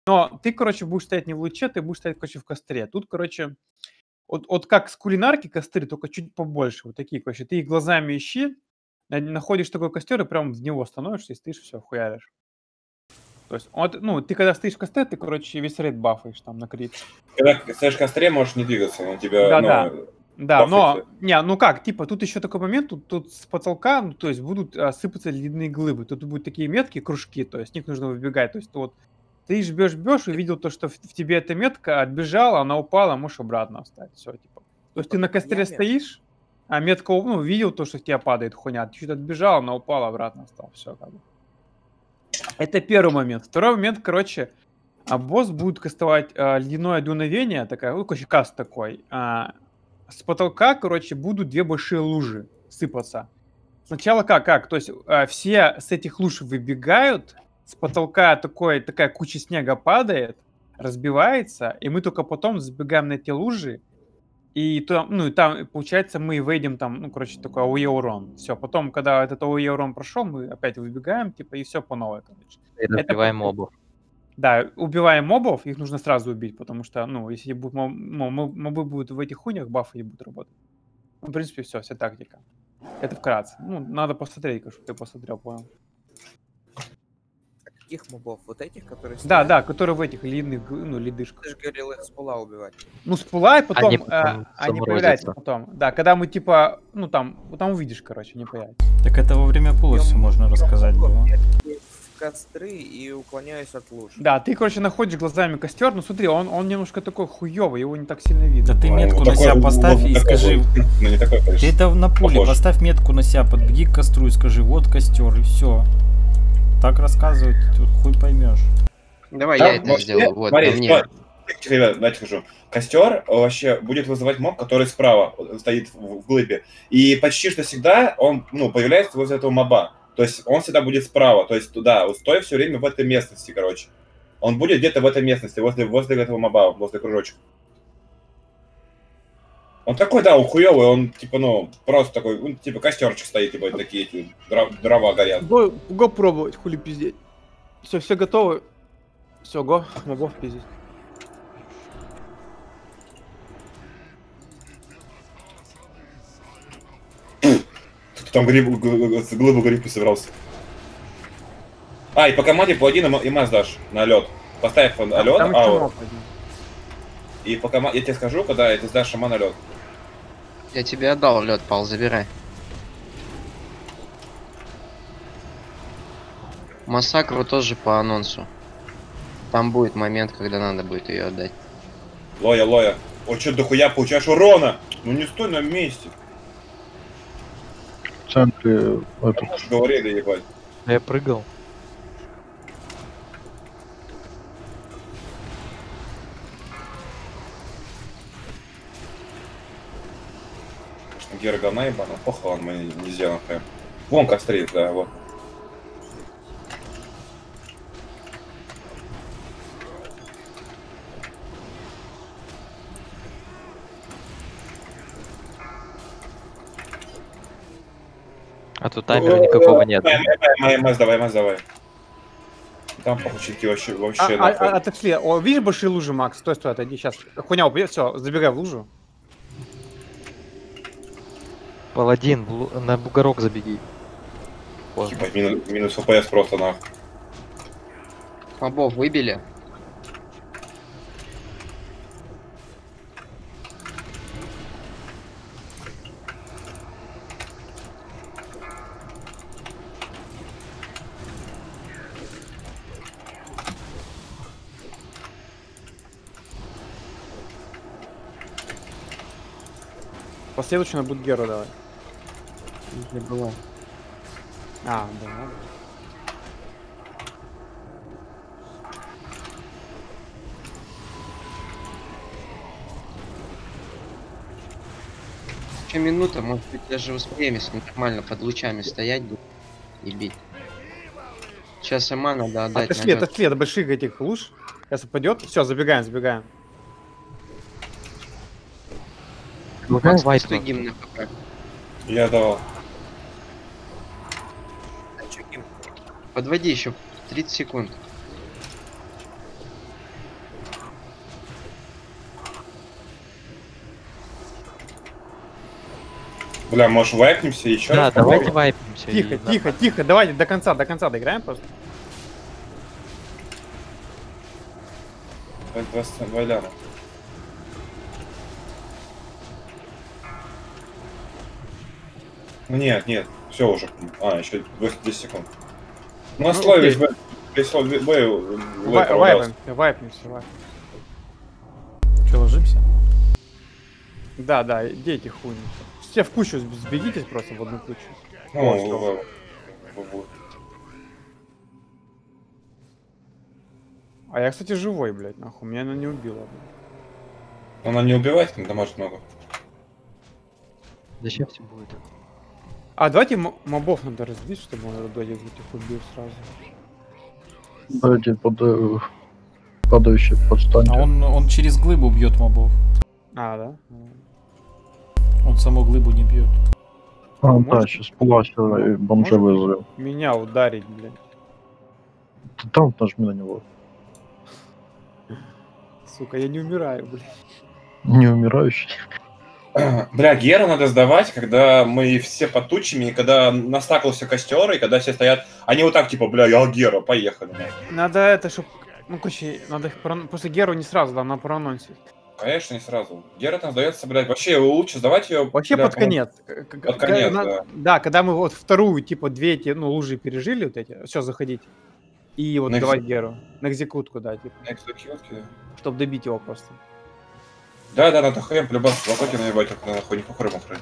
Но ты, короче, будешь стоять не в луче, ты будешь стоять, короче, в костре. Тут, короче, вот как с кулинарки костры, только чуть побольше. Вот такие, короче. Ты их глазами ищи, находишь такой костер и прям в него становишься и стоишь, все, хуяришь. То есть, вот, ну, ты когда стоишь в костре, ты, короче, весь рейд бафаешь там на крит. Когда стоишь в костре, можешь не двигаться, он тебя, Да, но, ну как, типа, тут еще такой момент, тут с потолка, ну, то есть будут сыпаться ледяные глыбы, тут будут такие метки, кружки, то есть с них нужно выбегать, то есть вот ты бьешь, увидел то, что в тебе эта метка, отбежала, она упала, можешь обратно встать, все, типа. То есть ты на костре стоишь, а метка, ну, видел то, что в тебя падает хуйня, ты чуть отбежал, она упала, обратно встал, все, как бы. Это первый момент. Второй момент, короче, босс будет кастовать ледяное дуновение, такая, ну, короче, каст такой. С потолка, короче, будут две большие лужи сыпаться. Сначала как? То есть все с этих луж выбегают, с потолка такая куча снега падает, разбивается, и мы только потом забегаем на эти лужи, и там, ну, и там, получается, мы выйдем там, ну, короче, такой АОЕ урон. Все, потом, когда этот АОЕ урон прошел, мы опять выбегаем, типа, и все по новой, короче. И разбиваем мобов. Да, убиваем мобов, их нужно сразу убить, потому что, ну, если будут мобы будут в этих хуйнях, бафы не будут работать. Ну, в принципе, вся тактика. Это вкратце. Ну, надо посмотреть, чтобы ты посмотрел, понял. Каких мобов? Вот этих, которые... Да, которые в этих ледных, ну, ледышках. Ты же говорил их с пула убивать. Ну, с пула, и потом они появляются потом. Да, когда мы, типа, ну, там увидишь, короче, не появится. Так это во время пула все можно рассказать было. В костры и уклоняюсь от луж. Да, ты, короче, находишь глазами костер, ну, смотри, он немножко такой хуёвый, его не так сильно видно. Да ты метку на себя поставь и скажи... Ну, не такой, конечно. Ты это на пуле, поставь метку на себя, подбеги к костру и скажи, вот костер, и все. Так рассказывать, тут хуй поймешь. Давай я это сделаю. Вот, смотри, мне. Ребят, давайте скажу. Костер вообще будет вызывать моб, который справа стоит в глыбе. И почти что всегда он, ну, появляется возле этого моба. То есть он всегда будет справа. То есть туда, стой все время в этой местности, короче. Он будет где-то в этой местности, возле этого моба, возле кружочка. Он такой, да, он хуёвый, он, типа, ну, просто такой, ну, типа, костерчик стоит, типа, такие эти дрова горят. Го пробовать, хули пиздеть. Все готовы? Все, го, мобов пиздеть. Там глыбу грибы собирался. И по команде паладин и маз дашь на лед. Поставь лед, и по команде, я тебе скажу, когда ты сдашь шамана лед. Я тебе отдал лед, Пал, забирай. Массакру тоже по анонсу. Там будет момент, когда надо будет ее отдать. Лоя. Ой, что дохуя получаешь урона? Ну не стой на месте. В центре Говорили, ебать. Я прыгал. Гера говна ебаный, похуй, он мы не сделаем прям. Вон кострит, да, вот. А тут таймера никакого нет. Давай. Там похучики вообще. Отошли. Видишь большие лужи, Макс? Стой, отойди, сейчас. Хуйня упадет, все, забегай в лужу. Паладин, на бугорок забеги. Типа минус ФПС просто нахуй. Мобов выбили. Последующий будет Геру давай. Не было. Да. Еще минута, может быть, даже успеем, если нормально под лучами стоять и бить. Сейчас сама надо отдать. Отошли от больших этих луж. Сейчас упадет. Все, забегаем. Стой гимн на ПП. Я давал. Подводи еще 30 секунд. Бля, может вайпнемся еще Да, раз? давайте попробуем? вайпнемся. Тихо, и тихо, тихо, давайте до конца доиграем просто. Два ляма. Ну нет, все уже. Еще 10 секунд. Ну, Ну, слой окей. весь слой Вайпнемся. Че, ложимся? Да, идите хуйни. Все в кучу сбегитесь просто в одну кучу. А я, кстати, живой, блядь, нахуй. Меня она не убила. Блядь. Она не убивает, там дамажит много. Зачем все будет? А давайте мобов надо разбить, чтобы он этих убил сразу. Дайте падающий подстаньте. А он через глыбу бьет мобов. А, да? Он саму глыбу не бьет. Да, может- сейчас пластер и бомжа может- вызовем. Меня ударить, блядь. Ты там нажми на него. Сука, я не умираю, блядь. Не умирающий. Бля, Геру надо сдавать, когда мы все под тучами, и когда настакался костер, и когда все стоят. Они вот так, типа, бля, я Гера, поехали. Надо это, чтоб... Ну, короче, надо их после Геру не сразу, да, на проанонсе. Конечно, не сразу. Гера там сдается, блядь, вообще лучше сдавать ее. Вообще под конец. Под конец, да. Да, когда мы вот вторую, типа, две эти, ну, лужи пережили, вот эти, все, заходите. И вот На давать Геру. На экзекутку, да, типа. Чтоб добить его просто. Да, надо хрен полюбаться, лококи наебать, только нахуй, не похуй хрен.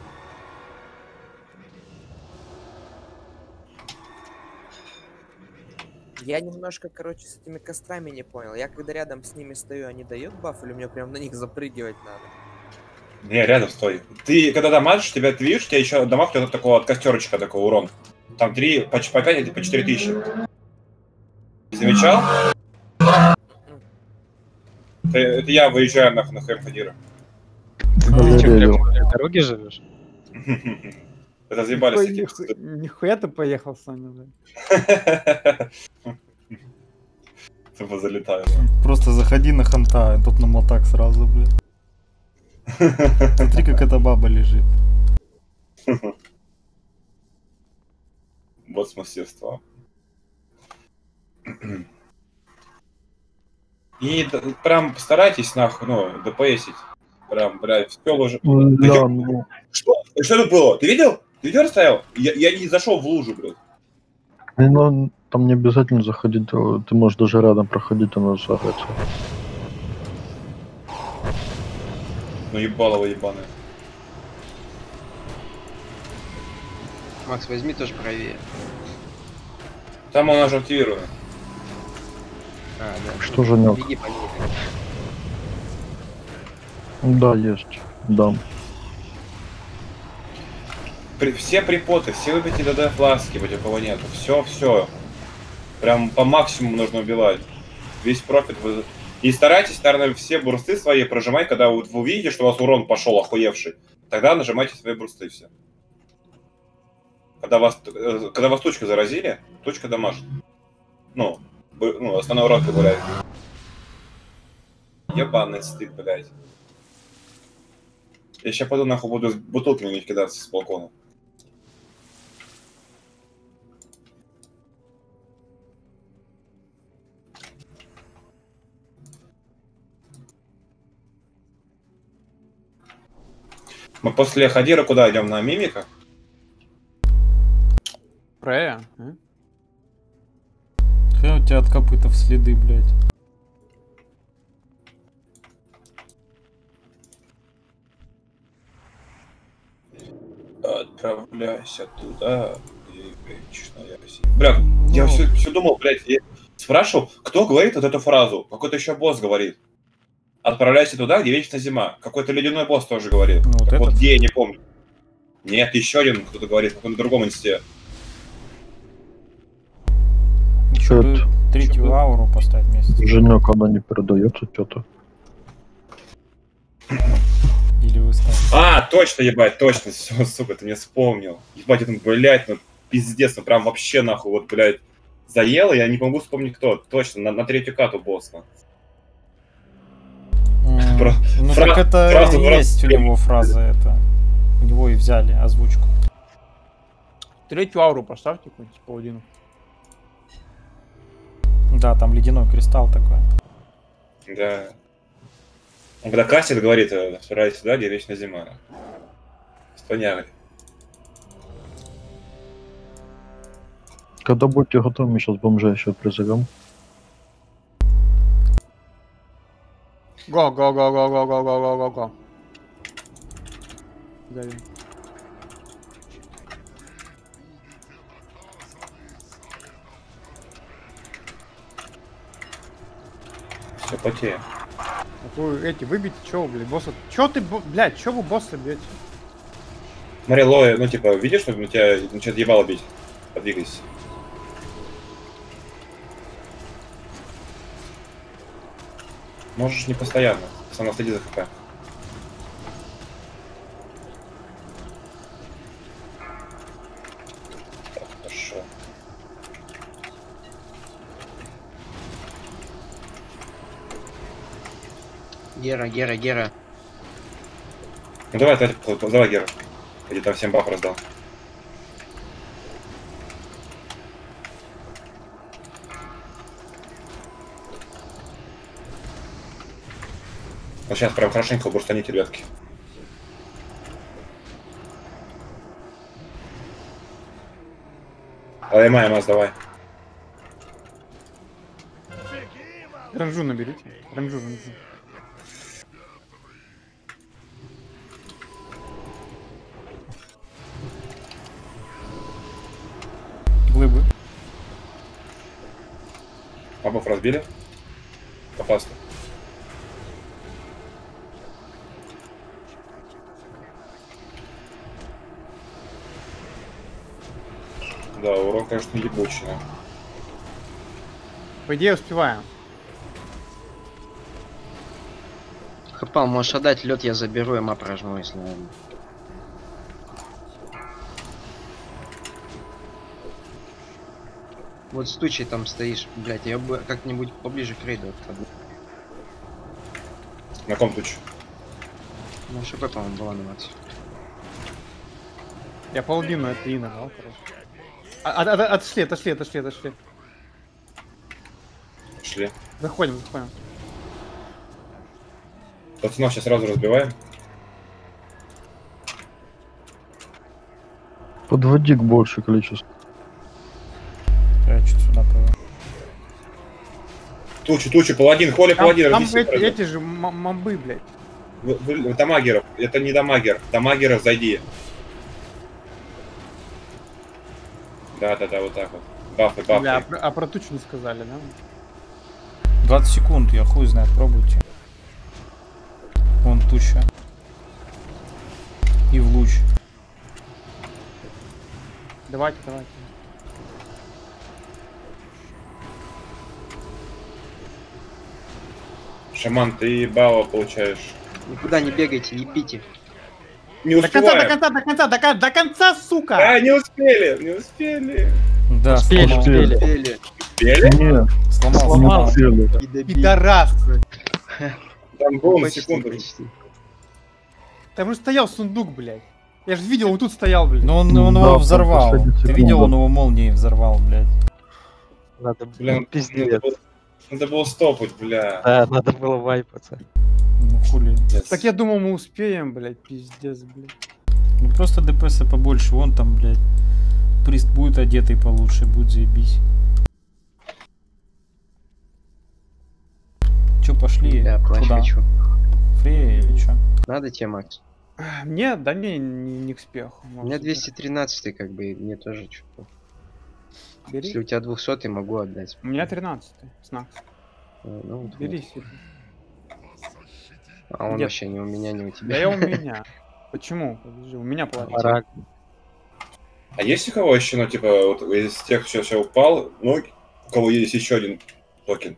Я немножко, короче, с этими кострами не понял. Я когда рядом с ними стою, они дают баф, или мне прям на них запрыгивать надо? Не, рядом стой. Ты, когда дамажишь, ты видишь, у тебя еще дамаг, у тебя такого от костерочка такой урон. Там 3, по 5 или по 4 тысячи. Замечал? Это я выезжаю на хрен Хадира. Ты что, прям в дороге живешь? Разъебались Ой, такие. Нихуя ты поехал, Саня, блядь. Тупо залетаю. Просто заходи на ханта, а тут на мотак сразу, блин. Смотри, как эта баба лежит. Вот мастерство. И прям постарайтесь нахуй, ну, ДПСить. Прям, блядь, все уже. Да, ну, Что это было? Ты видел? Ты видео расставил? Я не зашел в лужу, блядь. ну, там не обязательно заходить, ты можешь даже рядом проходить, оно загорится. Ну ебалово ебаное. Макс, возьми тоже правее. Там он уже активирован. А, да. Что же нет? Беги по ней. Да, есть. Дам. Все припоты, все выбейте ДД фласки, у кого нету. Все. Прям по максимуму нужно убивать. Весь профит вы... И старайтесь, наверное, все бурсты свои прожимать, когда вот вы увидите, что у вас урон пошел охуевший. Тогда нажимайте свои бурсты все. Когда вас тучка заразили, тучка дамажит. Ну, основной урон гуляет. Ебаный стыд, блядь. Я сейчас пойду нахуй буду с бутылками не кидаться с балкона. Мы после Хадира куда идем? На мимика? Прея? Хрен у тебя от копытов следы, блядь. Отправляйся туда, где вечная Россия. Бля, я все думал, блядь, я спрашивал, кто говорит вот эту фразу? Какой-то еще босс говорит. Отправляйся туда, где вечная зима. Какой-то ледяной босс тоже говорит. Ну, вот Вот этот? где, я не помню. Нет, еще один кто-то говорит, в каком-то другом инсте. Еще Это- третью ауру поставить вместе. Женек, она не передается, что-то. Или вы ставите. А, точно, ебать, точно, все, сука, ты мне вспомнил. Ебать, это, блядь, ну пиздец, ну прям вообще нахуй, вот, блядь, заело, я не могу вспомнить кто. Точно, на третью кату босса. Ну Фра- так это фраза есть у фраза. него фраза это. У него и взяли озвучку. Третью ауру поставьте какую-нибудь паладину. Да, там ледяной кристалл такой. Да. Он когда кастит, говорит, собирайтесь сюда, где вечная зима. Стоняли. Когда будете готовы, мы сейчас бомжа еще призовем. Го. Дави. Все, потеем. Вы эти выбить, чё, блядь, босса? Чё ты, блядь, чё вы босса бьете? Смотри, Лоя, ну типа, видишь, что на тебя начинает ебало бить? Подвигайся. Можешь не постоянно. Сама следи за хп. Так, хорошо. Гера. Ну давай, давай, Гера. Иди там всем баф раздал. Вот сейчас прям хорошенько бурстаните, ребятки. АМА, давай. Ранжу наберите. Ранжу. Глыбы. Мобов разбили. Опасно. Да, урон, конечно, ебучий. Да. По идее успеваем. Хапал, можешь отдать лед, я заберу, я прожму, если надо. Вот стучи там стоишь, блять, я бы как-нибудь поближе к рейду отходу. На ком туч? Ну, ШП, по-моему, была анимация. Я паладину это и нажал, короче. Отошли. Шли. Заходим. Пацанов сейчас сразу разбиваем. Подводи к большее количество. Я чуть сюда провел. Тучу, паладин, холи, паладин. Там разъясни, эти же мобы, блядь. Дамагеров, это не дамагер. Дамагеров зайди. Да, вот так вот. Бафы. Бля, а про тучу не сказали, да? 20 секунд, я хуй знает, пробуйте. Вон туча. И в луч. Давайте. Шаман, ты балла получаешь. Никуда не бегайте, ебите. Не До успеваем. до конца, сука! А, не успели. Да, Успели. Успели? Не, сломал. не успели. И добили. Пидорас! Там был на Почти, секунду. почти. Там же стоял сундук, блядь. Я же видел, он тут стоял, блядь. Но он Да, его там взорвал. последние Ты секунды. видел, он его молнией взорвал, блядь. Надо Блин, пиздец. надо было стопать, бля. Да, надо было вайпаться. Ну хули. Так я думал, мы успеем, блядь, пиздец, блядь. Ну просто ДПС побольше, вон там, блядь. Прист будет одетый получше, будет заебись. Чё, пошли? Да, плащ Куда? хочу. Фрея или чё? Надо тебе, Макс? Мне, да не к спеху. У меня 213 как бы, и мне тоже что-то. Если Бери. у тебя 200, могу отдать. У меня 13-й, снакс. Ну, вот Бери вот. себе. А он Нет. вообще не у меня, не у тебя. Да я у меня. Почему? Подожди, у меня платье. Барак. А есть у кого еще, ну, типа, вот из тех, кто сейчас упал, ну, у кого есть еще один токен?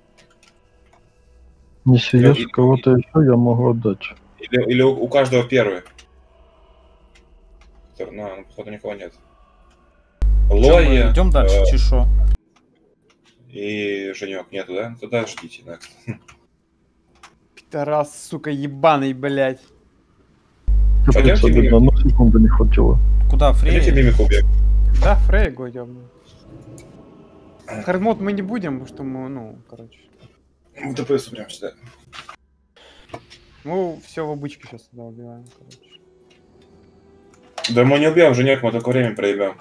Если есть у кого-то еще, я могу отдать. Или у каждого первый? Ну, походу, никого нет. Лоя Идем дальше, чешо. и Женек нету, да? Тогда ждите, next. Пидорас, сука, ебаный, блядь. Капец, Пойдемте обидно, одну секунду не хватило. Куда, Пойдемте Фрей? мимику убьем. Да, Фрейгу идем. Хардмод мы не будем, потому что мы, ну, короче. Мы ДПС прям сюда. Мы все в обычке сейчас туда убиваем, короче. Да мы не убьем, Женек, мы только время проебем.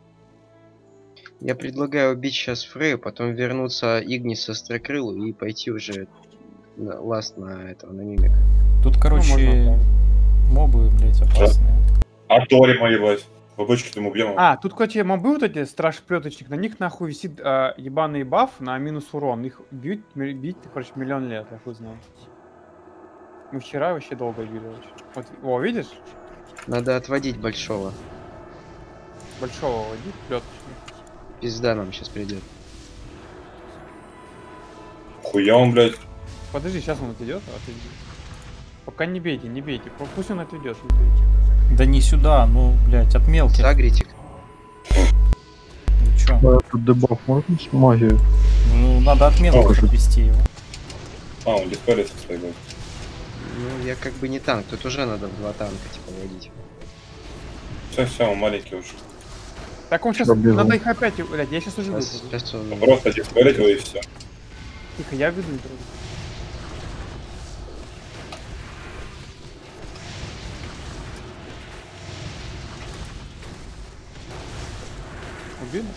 Я предлагаю убить сейчас Фрею, потом вернуться Игнис Острокрылу и пойти уже ласт на этого, на мимика. Тут, Ну, короче, можно, мобы, блять, опасные. А Тори, ебать. В обычке мы убьем. А, тут, короче, мобы вот эти, страж-плеточник, на них нахуй висит ебаный баф на минус урон. Их бить, короче, миллион лет, я хуй знаю. Мы вчера вообще долго били очень. Вот, о, видишь? Надо отводить большого. Большого водить, плеточник. Пизда нам сейчас придет. Хуя он, блядь. Подожди, сейчас он отойдет, отойди. Пока не бейте, не бейте. Пусть он отойдет, не бейте. Да не сюда, ну, блять, от мелких. Сагритик. Ну чё? А этот дебаф можно с магией? Ну, надо от мелких отвести его. А, он диспелится, кстати, будет. Ну, я как бы не танк, тут уже надо в 2 танка, типа, водить. Все, он маленький уже. Так он сейчас, Пробежал. надо их опять, блядь, я сейчас уже веду. Сейчас он... Просто диспелить его и все. Тихо, я веду. вроде. Убили?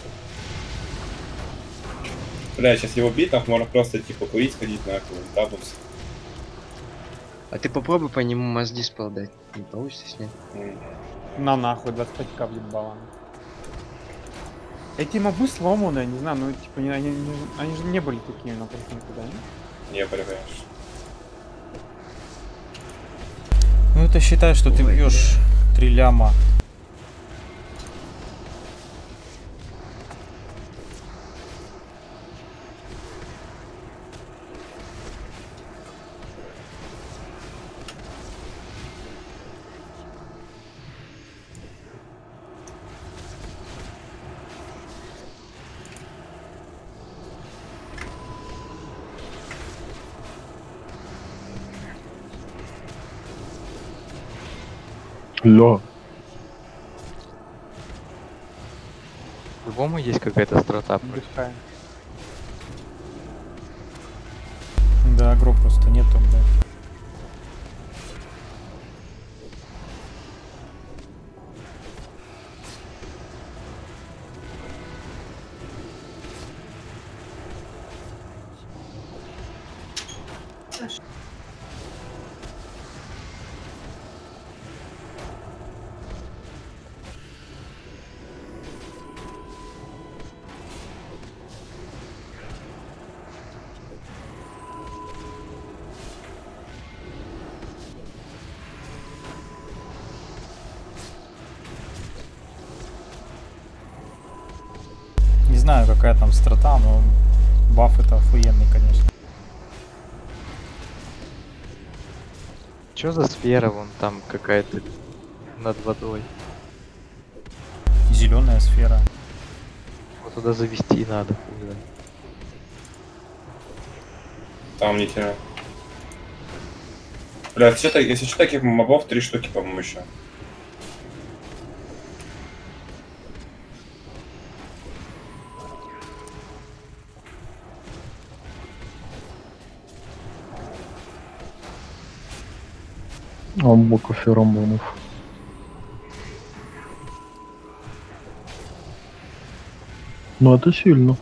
Бля, сейчас его бить, так можно просто типа курить, ходить нахуй, табус. А ты попробуй по нему масс-диспел дать. Не получится с ним. На нахуй, 25к блин баллами. Эти мобы сломаны, я не знаю, ну типа они же не были такими, но просто никуда, не? Не, понимаешь. Ну, это считай, что ты бьешь 3 ляма. Ля. По-любому есть какая-то страта. Отдыхаем. Да, агро просто нету, блядь. Не знаю, какая там страта, но баф это охуенный, конечно. Чё за сфера вон там какая-то над водой? Зеленая сфера. Вот туда завести надо. хуй знает. Там не тяну. Бля, если что, таких мобов 3 штуки, по-моему, еще. Амбока феромонов. Ну это сильно.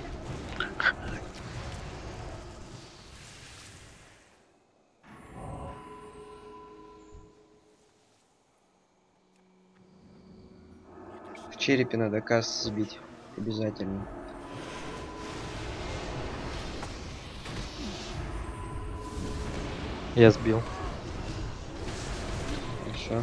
В черепе надо каст сбить. Обязательно. Я сбил. Хорошо.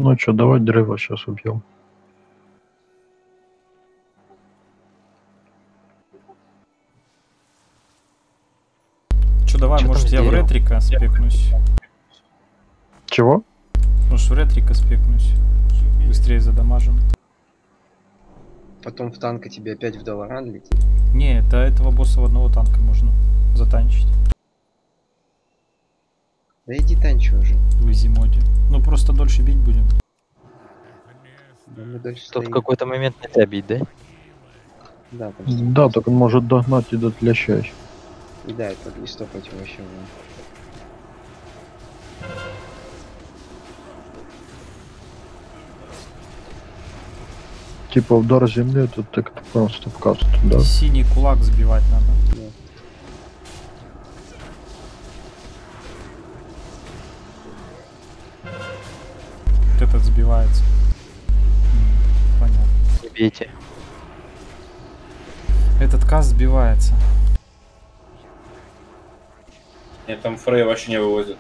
Ну что, давай древо сейчас убьем. Чё, давай, Чё там может с я в деревом? ретрика спекнусь. Чего? Может в ретрика спекнусь. Быстрее задамажим. Потом в танка тебе опять в Долоран летит. Не, до этого босса в одного танка можно затанчить. Да иди танчи уже. В изи моде. Ну просто дольше бить будем. Да мы дальше Тут в стоим. какой-то момент нельзя бить, да? Да, там Да, так он может догнать и дотлещать. и да, это истопать вообще. Вон. Типа удар земли, это так просто вкаст, да. Синий кулак сбивать надо. Да. Вот этот сбивается. Понятно. Не бейте. Этот каст сбивается. Нет, там Фрей вообще не вывозят.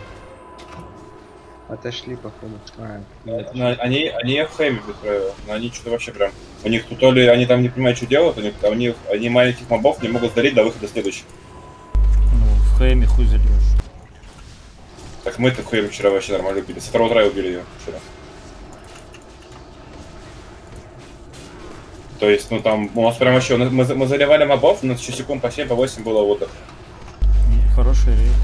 Отошли, походу. Они в хейме без Фрея, но они что-то вообще прям... У них тут то ли они там не понимают, что делают, они маленьких мобов не могут сдалить до выхода следующих. Ну, в хейме хуй зальешь. Так мы-то в хейме вчера вообще нормально убили. Со второго трая убили ее вчера. То есть, ну там, у нас прям вообще... Мы заливали мобов, у нас еще секунд по 7, по 8 было вот так. Хороший рейд.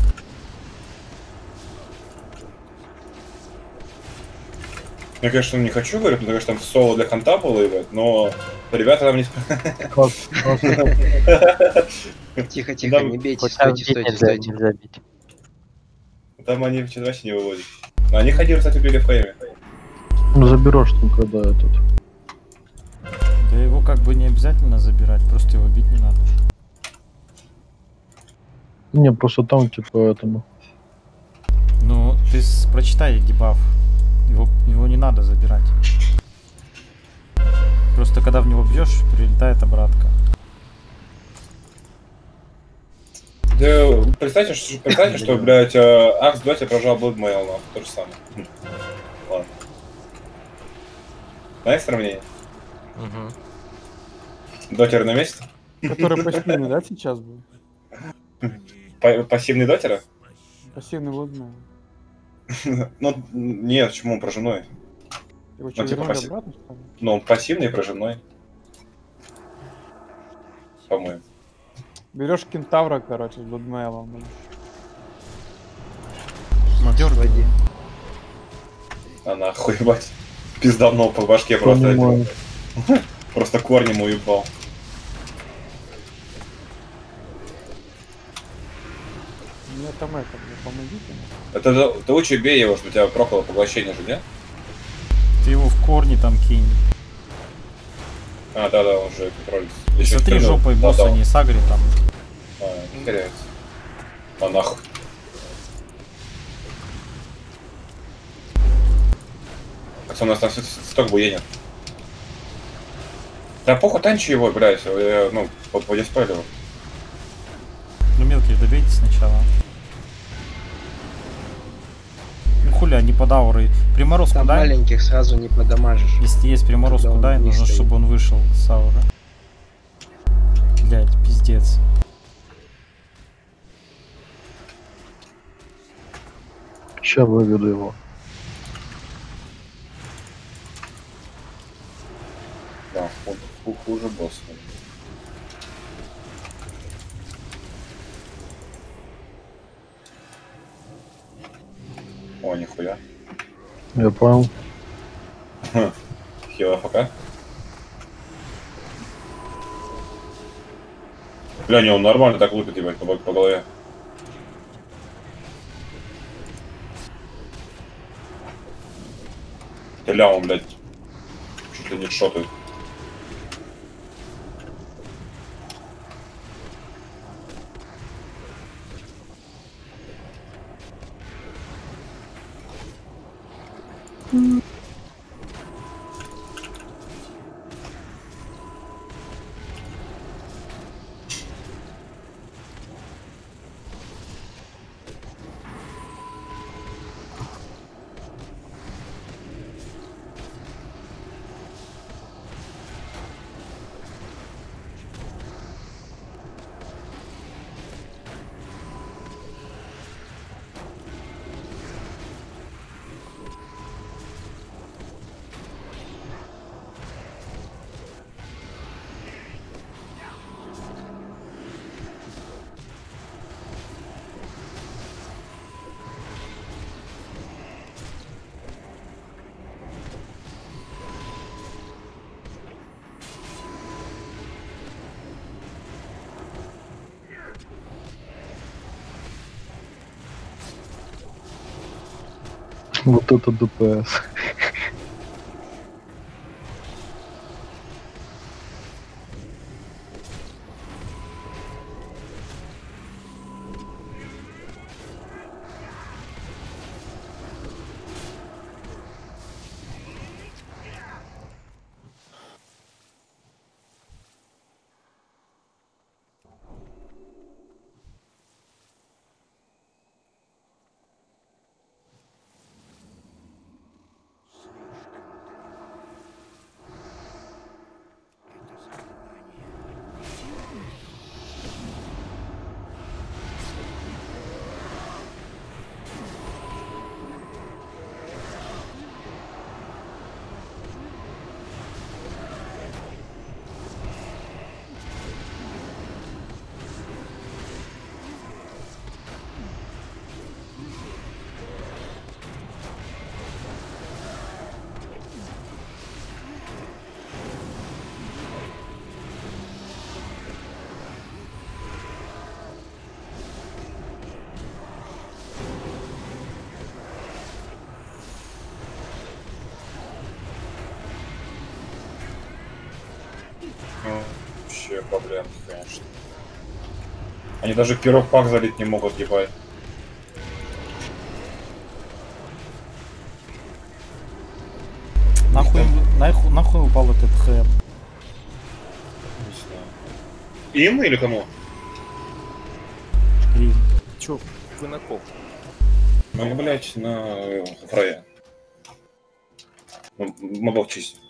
Я, конечно, не хочу говорить, потому что там соло для ханта было, но ребята там не... Тихо, тихо, не бейте, Вот там стойте, бить стойте, нельзя, стойте. нельзя бить. Там они вообще не выводят. Но они ходили, кстати, убили в хейме. Ну заберешь там когда этот. Да его как бы не обязательно забирать, просто его бить не надо. Не, просто там типа этому. Ну, ты прочитай дебаф. Его не надо забирать. Просто когда в него бьешь, прилетает обратка. Да, представьте, что, блядь, Акс в доте прожал Bloodmail, но то же самое. Ладно. Знаешь сравнение? Угу. Дотер на месте? Который пассивный, да, сейчас был? Пассивный дотера? Пассивный водный. Ну, нет, почему он прожимной? Его что, типа вернули пассив- обратно, что ли? Ну, он пассивный и прожимной. По-моему. Берешь кентавра, короче, с Bloodmail. Води. А нахуй, ебать. Пиздавнул по башке просто. Понимаю. Просто корнем уебал. Мне там это, мне помогите. Это лучше бей его, что у тебя проколо поглощение же, нет? Ты его в корни там кинь. А, да, он же контролится. Смотри жопой босса, не сагри там. Не теряется. А нахуй. Хотя у нас там сток буенит. Да похуй, танчи его, блядь, ну, я спалил. Ну мелких добейте сначала. Ну хуля, не под аурой. Приморозку Там дай. маленьких сразу не подамажишь. Если есть приморозку, Когда он дай, не нужно, стоит. чтобы он вышел с ауры. Блять, пиздец. Сейчас выведу его. Да, хуже босса. О, нихуя. Я понял. Хила ФК. Бля, не, он нормально так лупит, ебать, по голове. Ля, он, блядь, чуть ли не шотает. Вот это ДПС. Вообще проблем, конечно. Они даже пирог пак залить не могут, ебать. Нахуй упал этот хрен? Не знаю. Им или кому? Рим. Чё, вы на ком? Ну, блядь, на Фрая. Мобов чистить.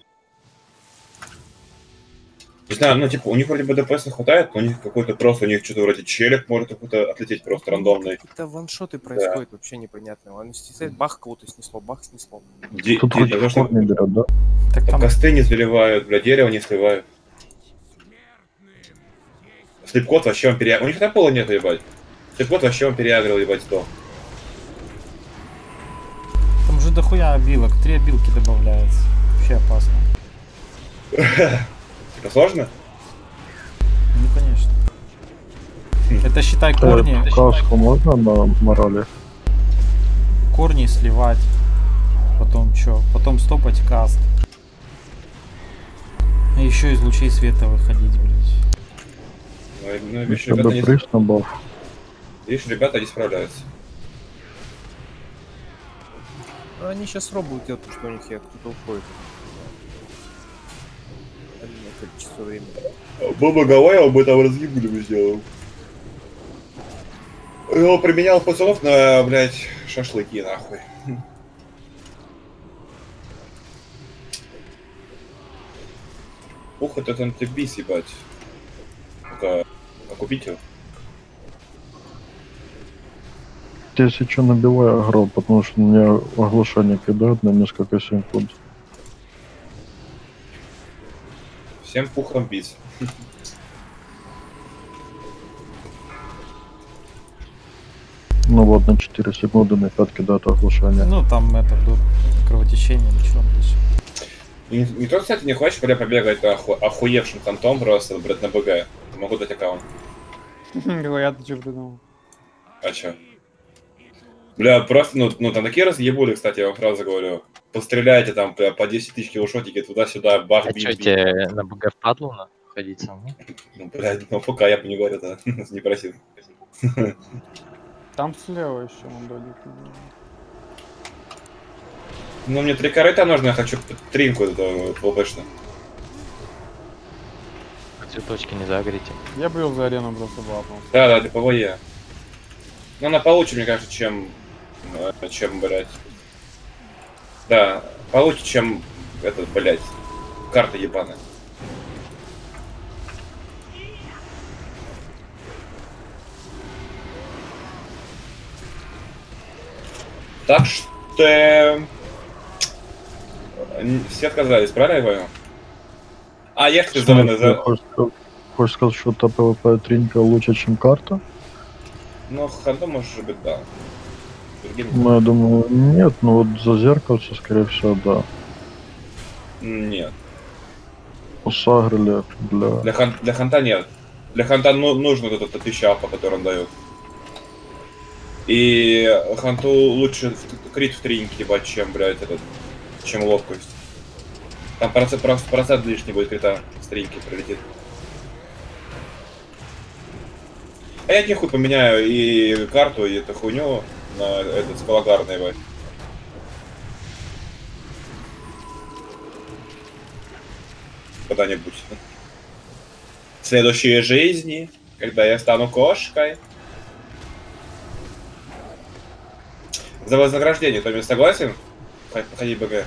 Не знаю, ну типа у них вроде бы ДПС не хватает, но у них какой-то просто, у них что-то вроде челик может какой-то отлететь просто рандомный. Это ваншоты происходят вообще непонятно. Он стоит, бах кого-то снесло, бах снесло. Тут вроде ход не берет, да? Так Там там косты не заливают, бля, дерево не сливают. Слепкот вообще он переагрил. У них на пола нет, ебать. Слепкот вообще он переагрил, ебать, 100. там уже дохуя обилок, 3 обилки добавляется. Вообще опасно. Это сложно? Ну конечно. Это считай корни. Каску можно на морали? Корни сливать. Потом что? Потом стопать каст. И еще из лучей света выходить, блядь. Ну, видишь, Чтобы ребята, не... приз на баф. видишь, ребята не справляются. Ну, они сейчас робот делают, что у них кто-то уходит. Количество времени. Боба Гавайя бы там разъебали сделал. Его применял пацанов на, блядь, шашлыки, нахуй. Ух, это там бис, ебать. Ну-ка, купить его. Если что, набиваю агро, потому что меня оглашение кидают на несколько секунд. Всем пухом бис. Ну вот, на 4 секунды на 5 кидают оглашение. Ну там это кровотечение или что здесь. Никто, кстати, не хочет, бля, побегать охуевшим контом просто, блядь, на БГ. Могу дать аккаунт. Я ты что придумал? А чё? Бля, просто, ну там такие разъебули, кстати, я вам сразу говорю. Постреляйте там по 10 тысяч килошотики туда-сюда, бах, А бить, что, бить. тебе на БГ впадло находиться? Ну, блядь, ну пока я бы не говорил, да, не просил. Там слева еще мандолик. Ну, мне 3 корыта нужно, я хочу тринку эту ФЛПшную. Цветочки не загорите. Я бы за арену просто бапнул. Да, ты ПВЕ. Ну, она получше, мне кажется, чем блядь. Да, получше, чем этот, блядь, карта ебаная. Так что... Все отказались, правильно я понял? А, я хочу за... Хочешь сказать, что та ПВП тринка лучше, чем карта? Ну, ханду может быть, да. Другим... Ну, я думаю, нет, но вот за зеркальце, скорее всего, да. Нет. Усагрили для... Для ханта нет. Для ханта нужно вот эта 1000 апа, который он дает. И ханту лучше крит в тренинге ебать, чем, блядь, чем ловкость. Там процент лишний будет крита в тренинге прилетит. А я нихуй поменяю и карту, и эту хуйню на этот скалагарный, ебать. Когда-нибудь. В следующей жизни, когда я стану кошкой. За вознаграждение, Томми, согласен? Походи БГ.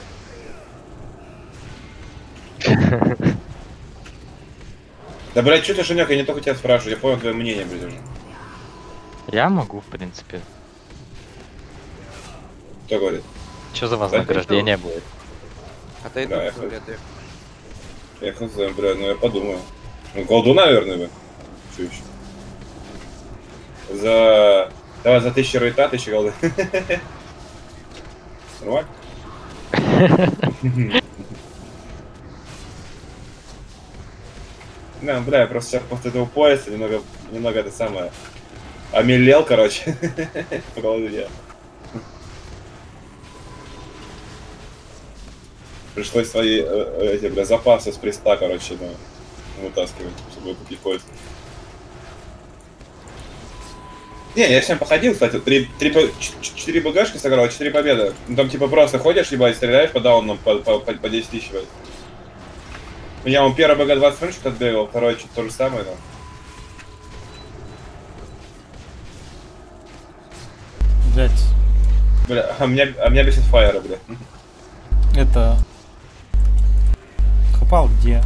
Да, блядь, что ты, Женек, я не только тебя спрашиваю, я понял твое мнение, блядь, уже. Я могу, в принципе. Кто говорит? Что за вознаграждение будет? Отойду, Да, я туалеты. Я хз, блядь, ну я подумаю. Ну, голду, наверное, бы. Что еще? Давай за 1000 рейта, 1000 голды. Нормально? Да, бля, я просто сейчас после этого пояса немного это самое... Омелел, короче. По голове. Пришлось свои эти, бля, запасы с приста, короче, ну, вытаскивать, чтобы купить пояс. Не, я всем походил, кстати, 4 БГшки сыграл, 4 победы. Ну там типа просто ходишь, ебать, стреляешь по даунам по 10 тысяч, ебать. Я вам первый БГ 20 минут отбегал, второй что-то то же самое, но... Блять. Бля, а меня бесит фаера, бля. Это... Хапал где?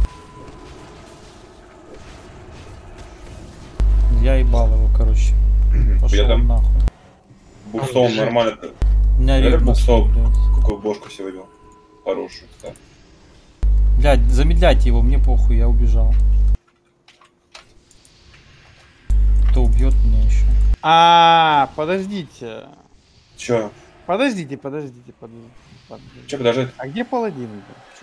Я ебал его, короче. Пошел Я там нахуй. буксом нормально. У меня Я ревность, буксом. блядь. Какую бошку себе выбил. Хорошую, да. Блядь, замедляйте его, мне похуй, я убежал. Кто убьет меня еще? Подождите. Чё? Подождите. Чё, подожди? А где паладин?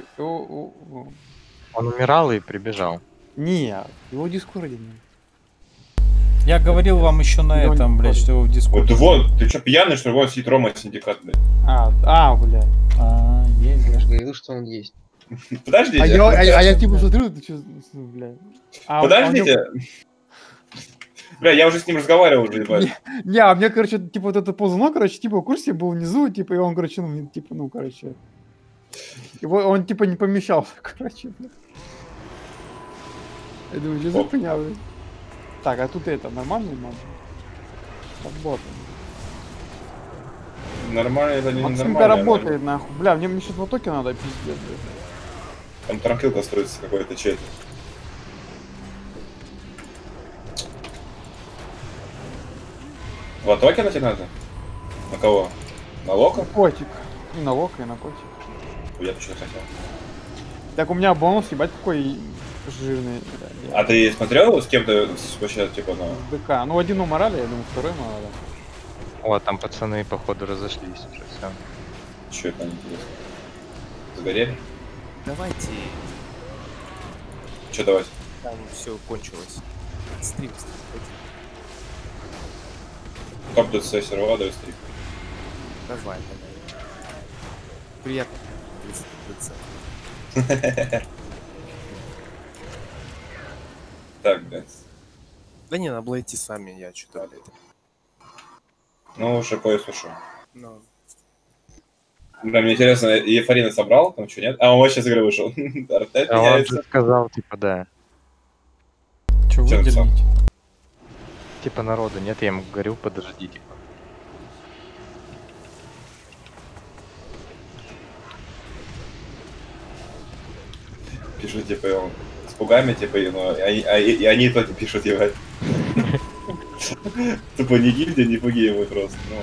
Он умирал и прибежал. Нет, его в дискорде нет. Я говорил вам еще на Я этом, не блядь, понял. что его в Вот, дискорде. вот, ты чё, пьяный, что ли? Вот сидит Рома Синдикат, блядь. Блядь. Есть, Я блядь. же говорил, что он есть. Подождите. Я типа смотрю, ты чё, блядь. Подождите. Бля, я уже с ним разговаривал уже, ебать. Не, мне, короче, типа вот это ползуно, короче, типа в курсе был внизу, типа, и он, короче, короче. Он, типа, не помещался, короче, блядь. Я думаю, что за хуйня, блядь. Так, а тут это, нормальный мод? Работает. Нормально, это не Максимка нормально. работает, нахуй. Бля, мне еще 2 токена надо, пиздец, блядь. Там транкилка строится какой-то чет. Два токена тебе надо? На кого? На Лока? Котик. И на лока, и на котик. Я бы что-то хотел. Так, у меня бонус, ебать, какой жирный. Да, А ты смотрел с кем-то вообще, типа, ну... ДК. Ну, один уморали, я думаю, второй морали. О, там пацаны, походу, разошлись уже, все. Чё это интересно? Сгорели? Давайте. Чё давать? Там все кончилось. Стрим. Топ ДЦ сервера, давай стрим. Давай. Приятно. Так, блядь. Да не, надо было идти сами, я что-то, блядь. Ну, уже кое-слушаю. Ну, Да, мне интересно, Ефарина собрал, там что, нет? А он вообще с игры вышел. Артет А он меняется. же сказал, типа, да. Че, Чё написал? выдерните? Типа народу нет, я ему говорю, подожди, типа. Пишут, типа, он с пугами, типа, и они только пишут, ебать. Тупо не гильдия, не пуги ему просто, ну.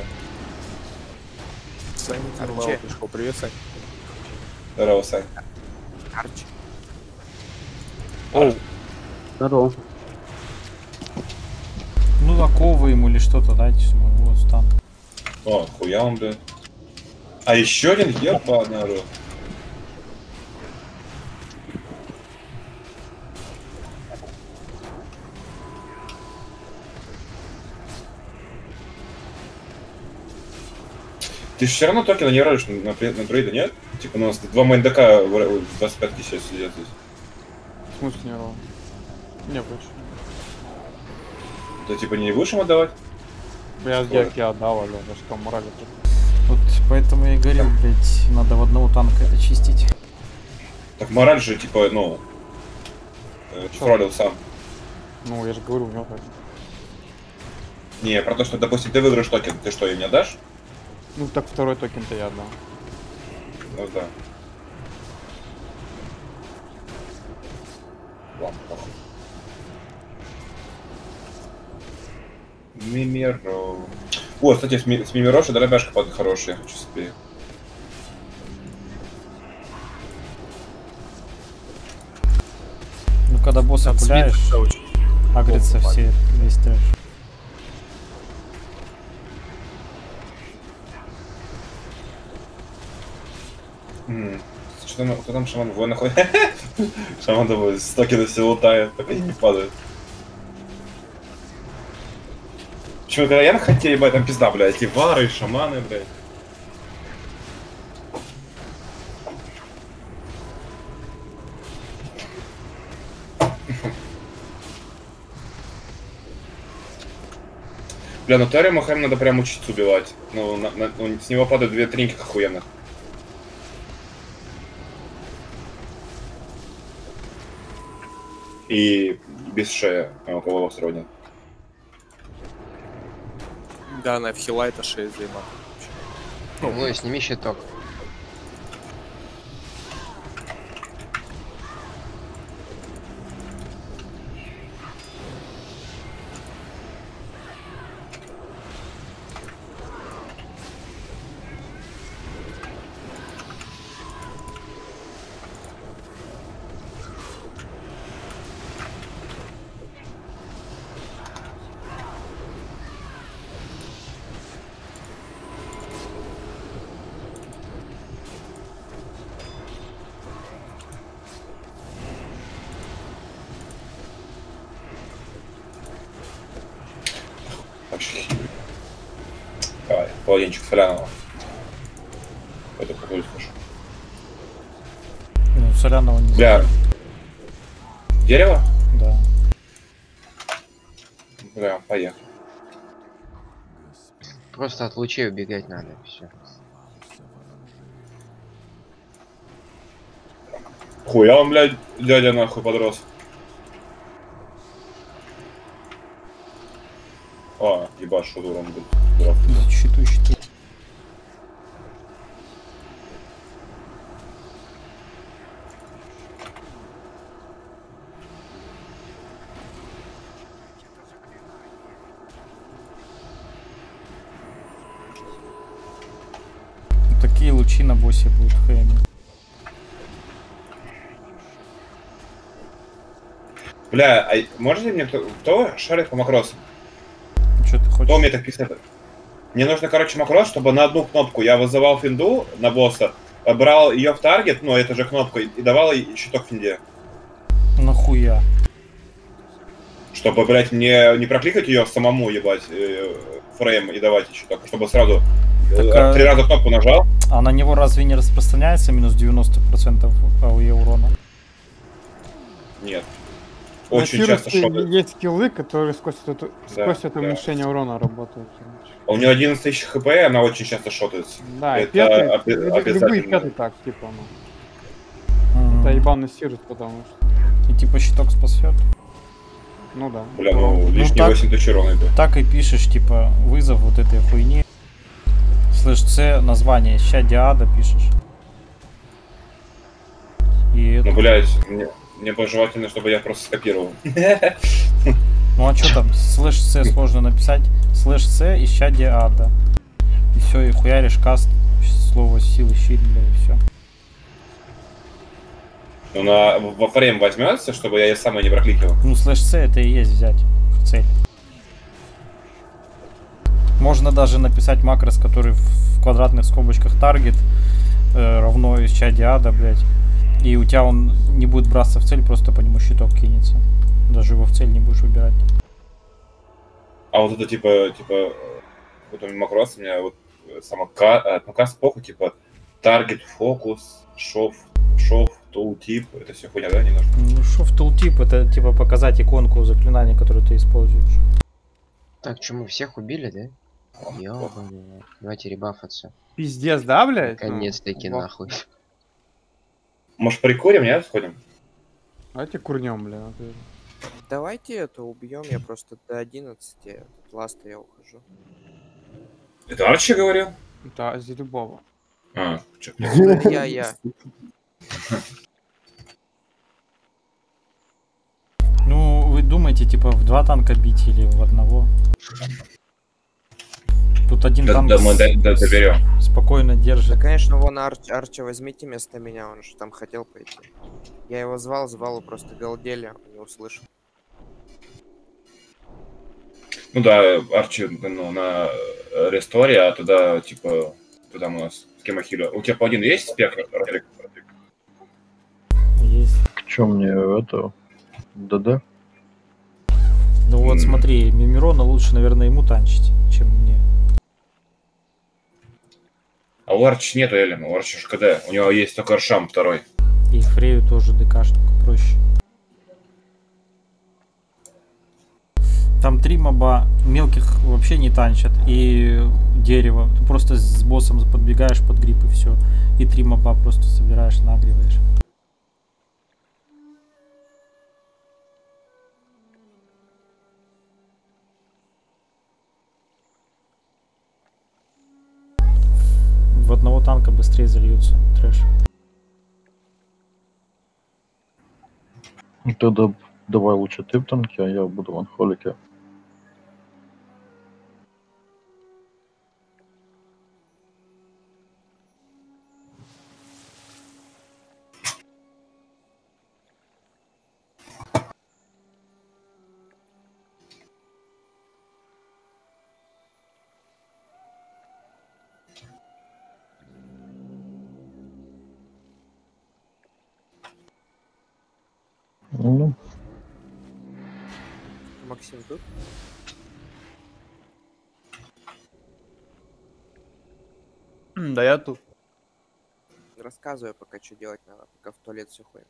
Саня Арчи. пришел, привет, Сань. Здорово, Сань. Арчи. Здорово. Ну, оковы ему или что-то дайте, чтобы вот там. О, хуя он, блядь. А еще один ебаный рот. Ты же все равно токена не ролишь на друида, нет? Типа у нас 2 МНДК в 25-ки сейчас сидят здесь. В смысле не ролл? Не, больше. Ты типа не будешь им отдавать? Я отдал, алё, за что морали тут. Вот поэтому я и говорил, блядь, надо в одного танка это чистить. Так мораль же типа, ну... Фролил сам. Ну, я же говорю, у него так. Не, про то, что, допустим, ты выиграешь токен, ты что, им не отдашь? Ну, так второй токен-то я отдал. Ну да. Ладно, похуй. Мимиро. О, кстати, с Мимироши дробяшка под хорошая, я хочу себе. Ну когда босса пуляешь, агрятся все, весь трэш. Кто там шаман? Вон находит. Шаман думаю, с токена все лутает, так и не падает. Почему, когда я на хате, ебать, там пизда, блядь, эти вары, шаманы, блядь. Бля, ну Терри Махайм надо прям учиться убивать. Ну, с него падают 2 тринки охуенных. И без шея, а у кого острова нет. Да, она в хилайта 6 займа. Ой, сними щиток. Давай, половинчик соляного. Это какой скажу. Ну, соляного не Бля. Дерево? Да. Бля, поехали. Просто от лучей убегать надо, все. Хуя он, блядь, дядя нахуй подрос. А, ебать, что дуром был. Щиту. Такие лучи на боссе будут хэми. Бля, а можете мне кто шарит по макросам? Что ты хочешь? Кто мне так писает? Мне нужно, короче, макрос, чтобы на одну кнопку я вызывал финду на босса, брал ее в таргет, ну, эту же кнопку, и давал ей щиток финде. Нахуя? Чтобы, блядь, мне не прокликать ее самому, ебать, фрейм и давать щиток, чтобы сразу Так, 3 раза кнопку нажал. А на него разве не распространяется минус 90% АОЕ урона? Нет. Очень часто шотает. Есть скиллы, которые сквозь это Да. уменьшение урона работают. А у нее 11 тысяч хп, и она очень часто шотается. Да, и Это пятый, любые обязательно. пятый так, типа, ну. Это ебаный сирот, потому что. И типа щиток спасет. Ну да. Бля, ну лишние так- 8 тысяч урона идет. Так и пишешь, типа, вызов вот этой хуйни. Слышь, С, название, ща Диада пишешь. И Ну, это... блядь, мне было желательно, чтобы я просто скопировал. Ну а что там, слэш С сложно написать, слэш С и ща Диада. И все, и хуяришь каст, слово силы щит, бля, и все. Ну, во фрейм возьмется, чтобы я ее самое не прокликивал. Ну слэш С это и есть взять в цель. Можно даже написать макрос, который в квадратных скобочках таргет равно ща Диада, блядь. И у тебя он не будет браться в цель, просто по нему щиток кинется. Даже его в цель не будешь выбирать. А вот это типа, вот у меня макрос, у меня вот каст похуй, типа таргет, фокус, шов, тултип, это все хуйня, да, немножко? Ну, шов тултип, это типа показать иконку заклинания, которое ты используешь. Так, что, мы всех убили, да? Ёбаный. Давайте ребафаться. Пиздец, да, блядь? Наконец-таки Ну, нахуй. Может, прикурим, нет, сходим? Давайте курнем, блин. а ты- Давайте это убьем, я просто до 11 от ласта я ухожу. Это Арчи говорил? Да, из любого. Чё, Я. Ну, вы думаете, типа, в 2 танка бить или в одного? Тут один танк Да, мы доберем. спокойно Да, держит. конечно, вон Арчи возьмите вместо меня, он же там хотел пойти. Я его звал, и просто галдели, он не услышал. Ну да, Арчи ну, на ресторе, а туда, типа, туда у нас с кем ахилля. У тебя по один есть спектр, Родрик? Есть. К чему мне это? ДД? Ну вот смотри, Мимирона лучше, наверное, ему танчить, чем мне. А у Арчи нету Эллина, у Арчи же КД. У него есть только Аршам второй. И Фрею тоже ДК штука проще. Там 3 моба, мелких вообще не танчат. И дерево. Ты просто с боссом подбегаешь под гриб и все. И 3 моба просто собираешь, нагреваешь. В одного танка быстрее зальются. Трэш. Тогда давай лучше ты в танке, а я буду в анхолике. Ну, Максим тут? Да я тут. Рассказывай пока, что делать надо, пока в туалет все ходит.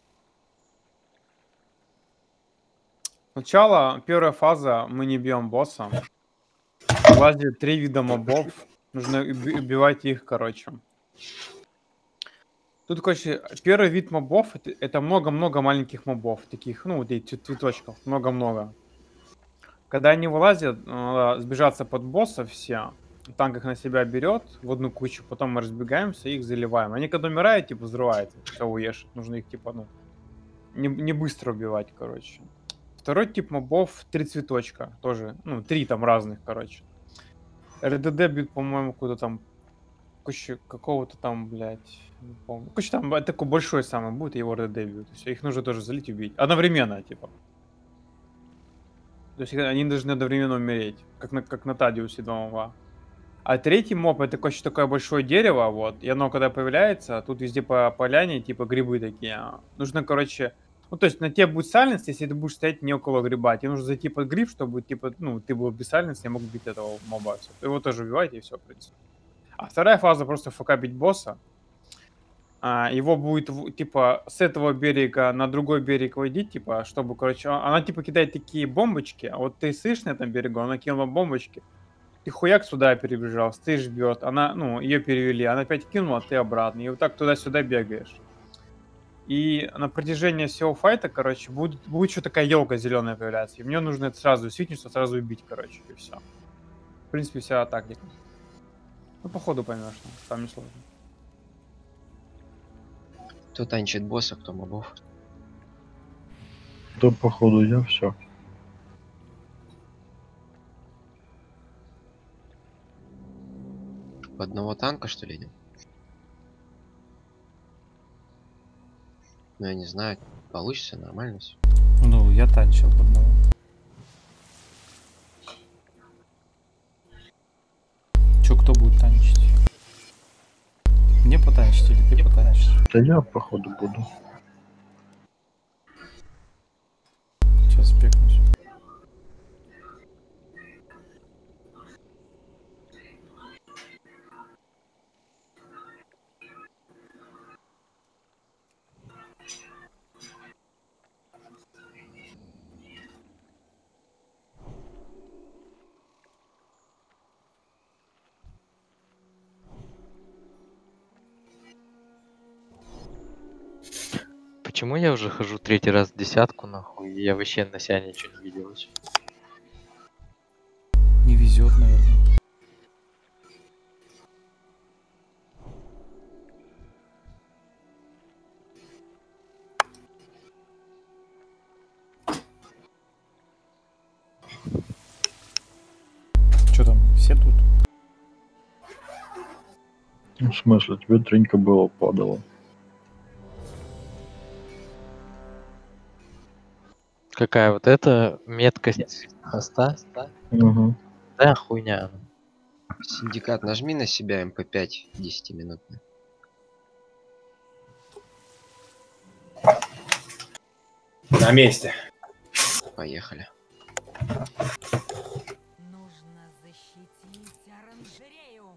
Сначала, первая фаза, мы не бьем босса. Лазит 3 вида мобов. Нужно убивать их, короче. Тут, короче, первый вид мобов, это много-много маленьких мобов. Таких, ну, вот этих цветочков. Много-много. Когда они вылазят, надо сбежаться под босса все. Танк их на себя берет в одну кучу, потом мы разбегаемся и их заливаем. Они когда умирают, типа, взрываются. Все уешь. Нужно их, типа, ну, не быстро убивать, короче. Второй тип мобов 3 цветочка. Тоже, ну, 3 там разных, короче. РДД бьют, по-моему, куда там куча какого-то там, блядь, не помню. Короче, там такой большой самый будет, его РДД бьют. Все, их нужно тоже залить и убить. Одновременно, типа. То есть они должны одновременно умереть, как на Тадиусе 2 моба. А третий моб это, короче, такое большое дерево, вот. И оно когда появляется, тут везде по поляне, типа, грибы такие. Нужно, короче... Ну, то есть на тебе будет сайленс, если ты будешь стоять не около гриба. Тебе нужно зайти под гриб, чтобы, типа, ну, ты был без сайленса, я мог бить этого моба. Все. Его тоже убиваете, и все, в принципе. А вторая фаза просто факапить босса. Его будет, типа, с этого берега на другой берег водить, типа, чтобы, короче... Она, типа, кидает такие бомбочки, а вот ты слышишь на этом берегу, она кинула бомбочки. Ты хуяк сюда перебежал, стоишь, бьет. Она, ну, ее перевели, она опять кинула, а ты обратно. И вот так туда-сюда бегаешь. И на протяжении всего файта, короче, будет еще такая елка зеленая появляться. И мне нужно это сразу свитнуться, сразу убить, короче, и все. В принципе, вся тактика. Ну, походу поймешь, там не сложно. Кто танчит босса, кто мобов. да, походу, я все. В одного танка, что ли, идем? Ну, я не знаю, получится, нормально все. Ну, я танчил в одного. Чё, кто будет танчить? Мне потанчить или ты потанчишь? Да я, походу, буду. Сейчас спекнусь. Почему я уже хожу третий раз в десятку, нахуй? Я вообще на себя ничего не видел еще. Не везет, наверное. Что там, все тут? Ну, в смысле, тебе тренька было, падала. Какая вот эта меткость хоста? Угу. Да, хуйня. Синдикат, нажми на себя МП5 10-минутный. На месте. Поехали. Нужно защитить оранжерею.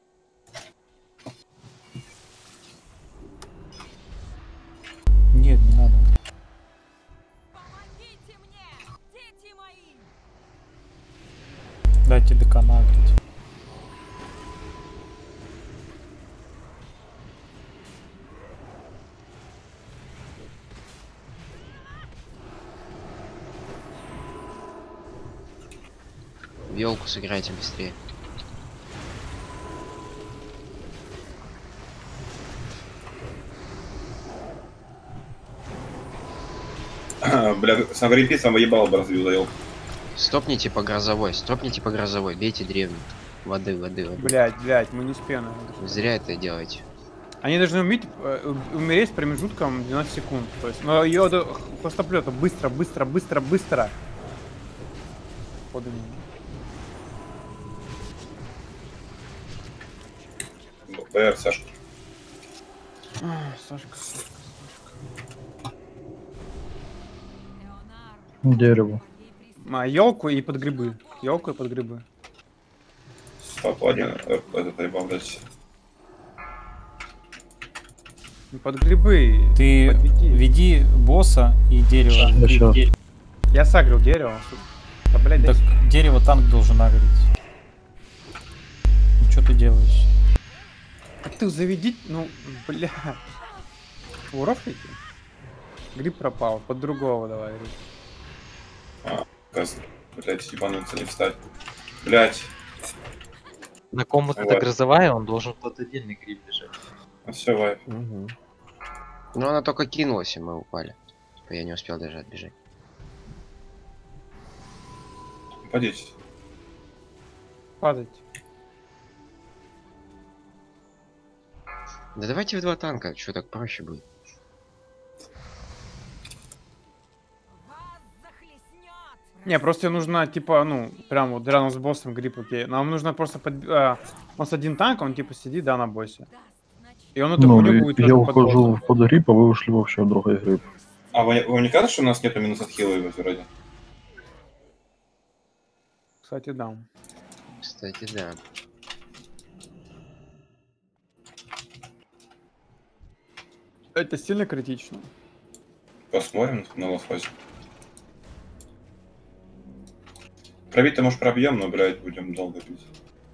Нет, не надо. Помогите мне, дети мои! Дайте ДК нагреть. Елку сыграйте быстрее. Бля, сам Гринпис сам ебало бы развил заел. Стопните по грозовой, бейте древний. Воды. Блядь, мы не успеем. Вы зря это делаете. Они должны умереть с промежутком 12 секунд. То есть, но ее до хвостоплета быстро. Подай мне. БР, Сашка. Сашка. Леонард, Дерево. Елку и под грибы. Елку и под грибы. Один, этот прибавлять. Под грибы. Ты подведи. веди босса и дерево. Я щас. Я сагрил дерево. Да, блядь, Так дерево танк должен нагреть. Ну что ты делаешь? А ты заведи, ну, бля. Урофлите? Гриб пропал, под другого давай, гриб. Блять, ебануться, не встать. Блять. На ком-то Вот. грозовая, он должен под отдельный гриб бежать. Все, вайп. Угу. Но она только кинулась, и мы упали. Типа я не успел даже отбежать. Упадите. Падать. Да давайте в два танка, что так проще будет. вас захлестнет! Не, просто нужно, типа, ну, прям вот рядом с боссом гриб, окей. Нам нужно просто у нас один танк, он типа сидит, да, на боссе. И он эту Ну, хуйню будет я тоже под ухожу боссом. под гриб, а вы ушли вообще в другой гриб. А вам не кажется, что у нас нету минус от хила вроде? Кстати, да. Кстати, да. Это сильно критично. Посмотрим на лофозе. Пробить-то, может, пробьем, но, блядь, будем долго бить.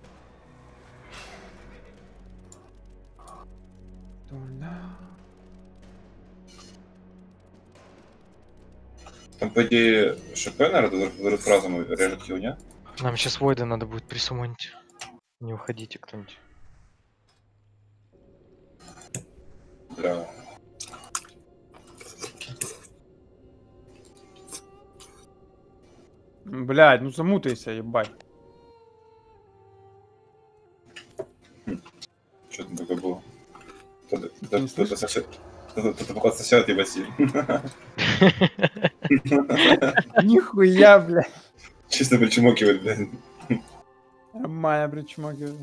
Там, по идее, ШП, наверное, разом режет хил, не? Нам сейчас Войда надо будет присумонить. Не уходите кто-нибудь. Да. Блядь, ну замутайся, ебать. Что там такое было? Кто-то сосет. Кто-то пока сосет, ебать, сильно. Нихуя, блядь. Чисто причмокивает, блядь. Нормально причмокиваю.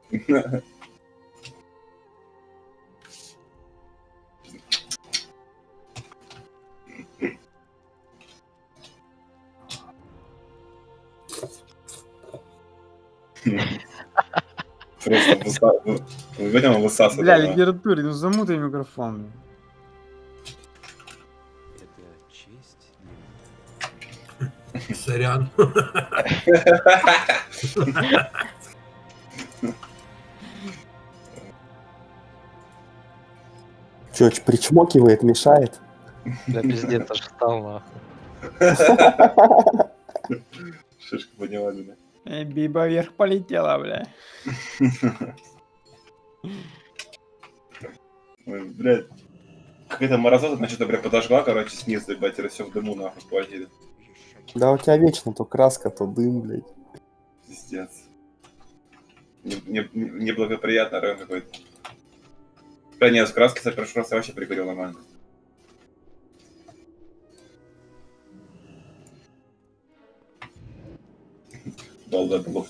Просто выйдем высасывать. Бля, литературе, ну замутай микрофон. Сорян. Чё, причмокивает, мешает? Да пиздец, аж встал нахуй. Шишка подняла меня. Биба вверх полетела, бля. Ой, блядь. Какая-то морозота, значит, бля, подожгла, короче, снизу, ебать, и все в дыму, нахуй, платили. Да у тебя вечно то краска, то дым, блядь. Пиздец. Неблагоприятно, район какой-то. Да нет, с краски за прошлый раз я вообще прикурил нормально. Долго было.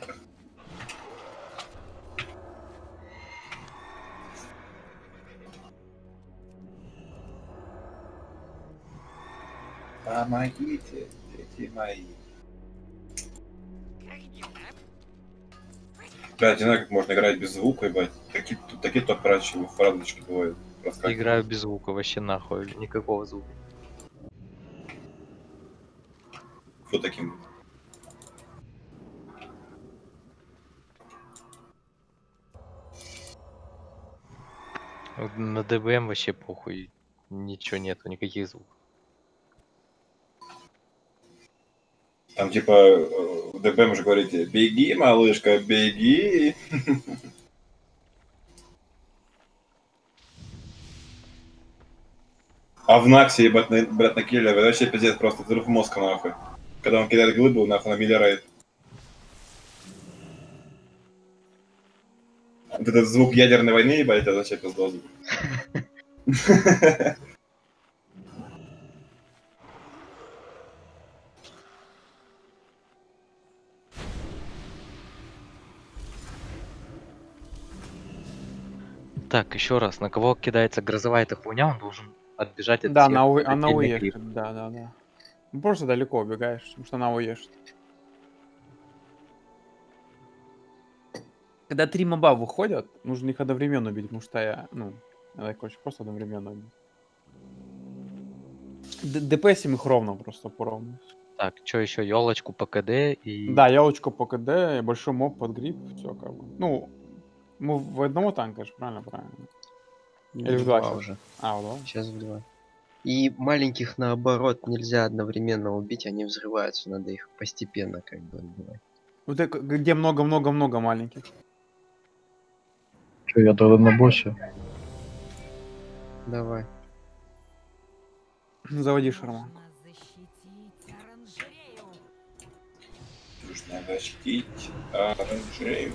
Помогите, дети мои. Блядь, не знаю, как можно играть без звука, ебать. Такие топ-прачи в фрадочке бывают. Играю без звука, вообще нахуй, никакого звука. Фу таким. На ДБМ вообще похуй, ничего нету, никаких звуков. Там типа в ДБМ уже говорите: беги, малышка, беги. А в Наксе, ебать, брат, на киллере, вообще пиздец, просто взрыв мозга, нахуй. Когда он кидает глыбу, нахуй, на миллерает. Вот этот звук ядерной войны, ебать, это вообще пиздос. Так, еще раз, на кого кидается грозовая эта хуйня, он должен отбежать от Да, всех, она отдельный уехает. клип. Да. Ну, просто далеко убегаешь, потому что она уедет. Когда 3 моба выходят, нужно их одновременно убить, потому что надо, короче, просто одновременно убить. ДПСим их ровно, просто поровну. Так, что еще? Елочку по КД и... Да, елочку по КД, большой моб под гриб, все как бы. Ну, мы в одного танка же, правильно? Или в два уже. А, в два? Сейчас в 2. И маленьких, наоборот, нельзя одновременно убить, они взрываются, надо их постепенно как бы убивать. Вот это где много-много-много маленьких. Че, я тогда на боссе? Давай. Заводи шарман. Нужно защитить оранжерею. Нужно защитить оранжерею.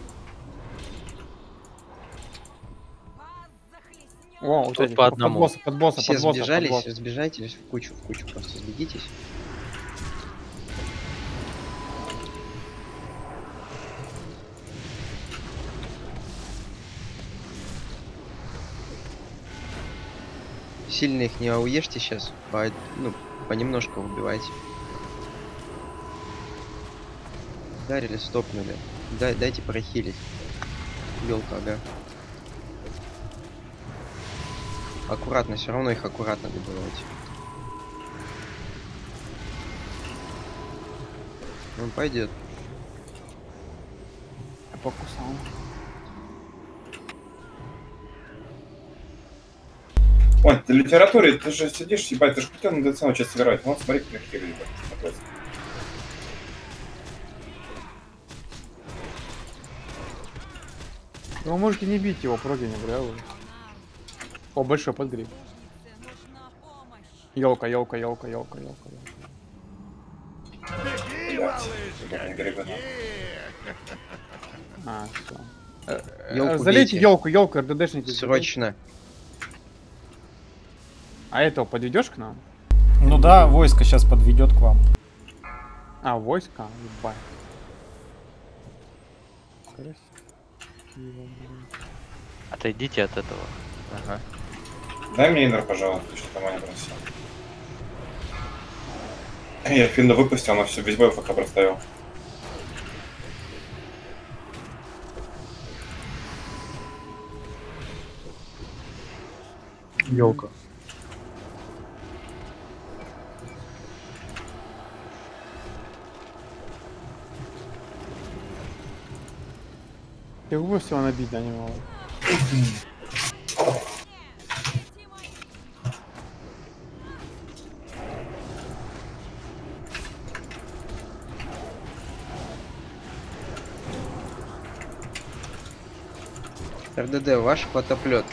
Вас захлестнет. О, вот Тут эти, по одному. под босса, Все под босса. сбежались, сбежайтесь в кучу просто сбегитесь. Сильно их не ауешьте сейчас, понемножку убивайте. Ударили, стопнули. Дайте прохилить. Ёлка, ага. Аккуратно, все равно их аккуратно добивайте. Он пойдет. Я покусал. Ой, ты в литературе, ты же сидишь, ебать, ты же хотел на ДЦ научиться играть. Вот смотри, как хер, ебать, смотрится. Вы можете не бить его, проги не бля. О, большой подгреб. Нужна помощь. Елка. Блядь, ебать, грибы. А, все. Ёлку Залейте бейте. елку, РДДшники. Срочно. А этого подведешь к нам? Ну да, войско сейчас подведет к вам. А, войска? Ебать. Красиво, блин. Отойдите от этого. Ага. Дай мне инер, пожалуйста, что там Аня просил. Я финна выпустил, но все, весь бой ФК проставил. Елка. Ты выпустил набить на него. Дети мои. РДД, ваш потоплет.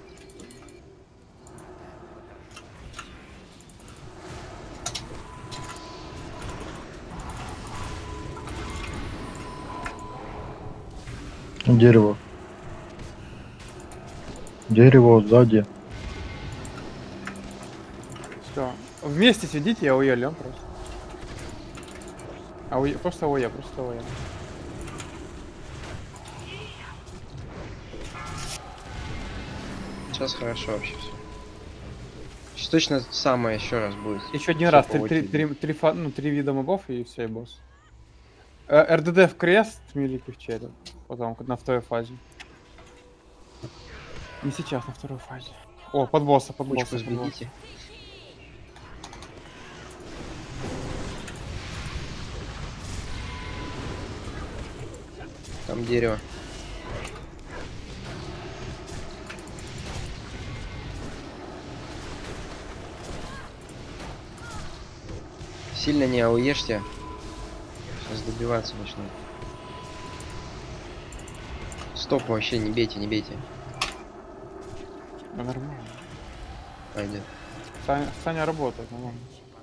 Дерево. Дерево сзади. Все. Вместе сидите, я АОЕ лём просто. АОЕ, просто АОЕ, просто АОЕ. Сейчас хорошо вообще все. Сейчас точно самое еще раз будет. Еще один Всё раз, по очереди. три вида мобов и все, и босс. РДД в крест, милики в череп. Потом на второй фазе. Не сейчас, на второй фазе. О, под босса, под Кучку босса, под босса. сбегите. Там дерево. Сильно не ауешьте. Сейчас добиваться начну. Стоп, вообще не бейте, не бейте. Ну, нормально. Пойдет. Саня работает, нормально.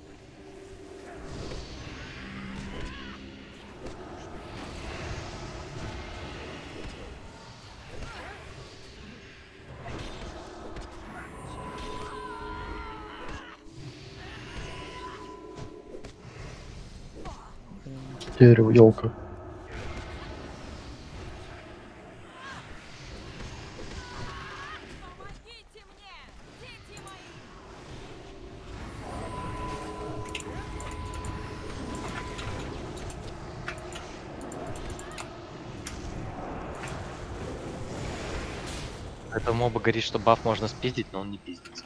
Дерево, елка. Помогите мне, дети мои! Это моба говорит, что баф можно спиздить, но он не пиздится.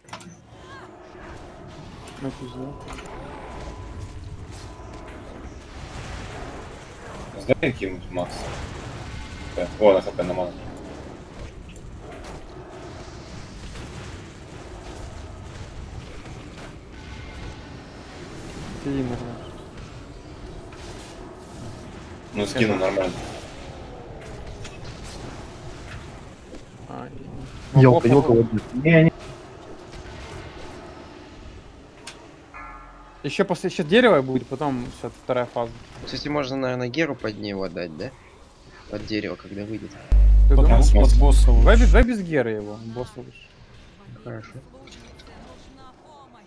Ну, пиздец. Сдай каким-нибудь Макс. Да. О, на хп на ману. Сиди, нормально. Ну, скину нормально. Елка, елка вот здесь. Не, Еще после еще дерева будет, потом все, вторая фаза. Кстати, можно, наверное, Геру под него отдать, да? Под дерево, когда выйдет. Ты Под, думаешь? под босса Давай, лучше. давай без гера его, босса лучше. Хорошо. Нужна помощь.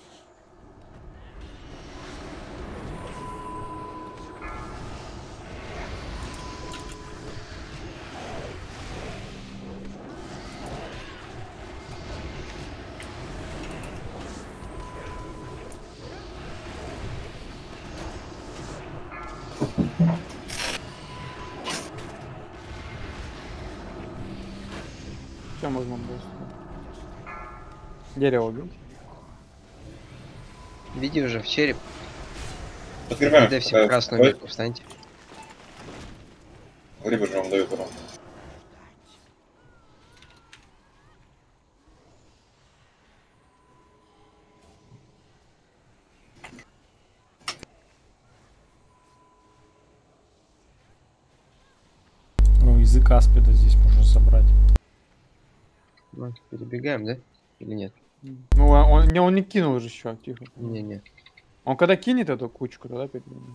Все, можно босса. Дерево убить. Види уже в череп. Открываем. Дай все красную метку, встаньте. Грибы же вам дают урон. Ну, язык аспида здесь можно собрать. Ну, перебегаем, да? Или нет? Ну, он не кинул же еще, тихо. Не-не. Он когда кинет эту кучку, тогда перебегаем.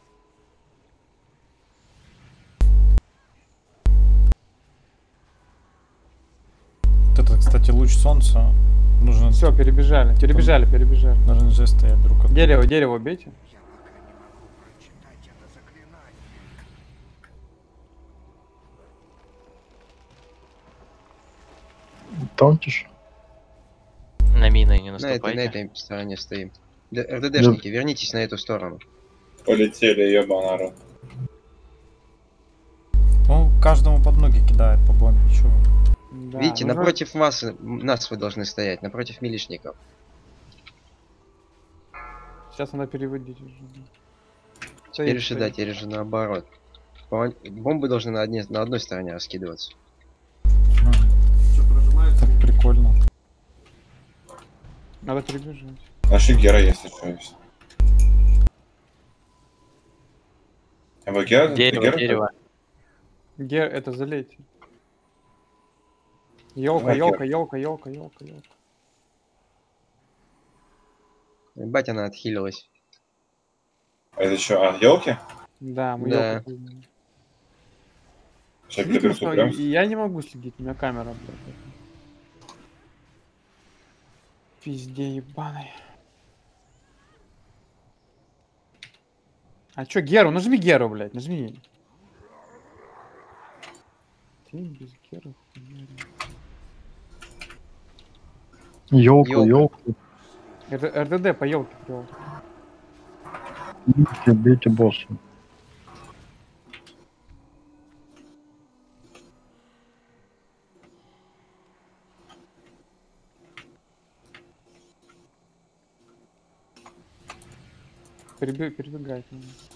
Вот это, кстати, луч солнца. Нужно Все, перебежали. Перебежали. на ренже стоять друг от друга. Дерево бейте. таунтишь? На мины не На наступайте. этой стороне стоим. РДДшники, вернитесь на эту сторону. Полетели, ебаный народ. Ну, каждому под ноги кидает по бомбе, чё. Да, Видите, нужно- напротив нас вы должны стоять, напротив милишников. Сейчас надо переводить уже. Теперь же, да, теперь же наоборот. Бомбы должны на одной стороне раскидываться. Так прикольно. Надо перебежать. Наши гера, если что, есть. А вы гера? Дерево, Гера? дерево. Гер, это залейте. Елка, Давай, елка, елка, елка, елка, елка. Ебать, она отхилилась. А это что, елки? Да, мы Да. елку подняли. Сейчас Видно, переберу что прям. я не могу следить, у меня камера, блядь. Пизде ебаный. А чё, Геру? Нажми Геру, блядь, нажми. Ты без Геры хуйня. Елка, Ёлка. елка. РДД по елке привел. Бейте, бейте босса. Перебегает.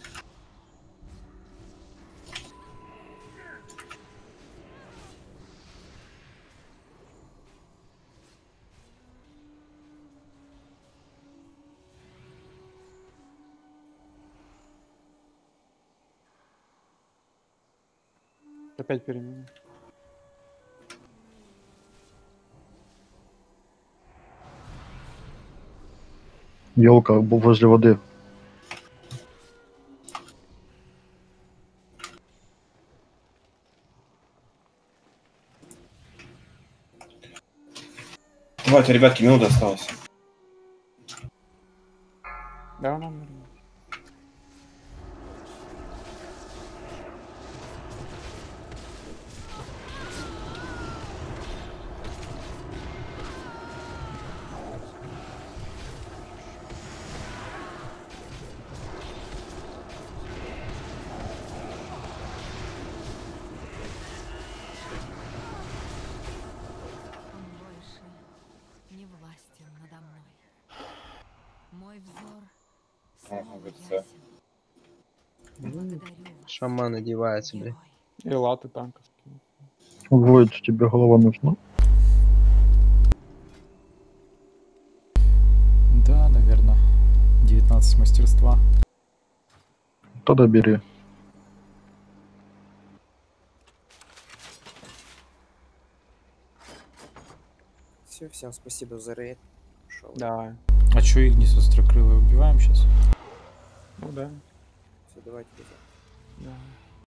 Опять перемена. Елка возле воды. Давайте, ребятки, минута осталась. Да, нам. Он больше не властен надо мной. Мой взор снова вот ясен. всё. Благодарю вас, Шаман одевается, бля. герой. И латы танковские. Войд, тебе голова нужна? Да, наверное. 19 мастерства. Тогда бери. Все, всем спасибо за рейд. Шел. Давай. А чё Игнис острокрылый убиваем сейчас? Ну да. Все, давайте. Да.